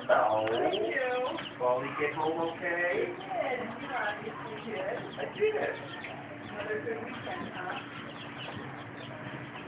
No. Thank you. Wally get home okay? You did. You obviously did. I did. Another good weekend, huh?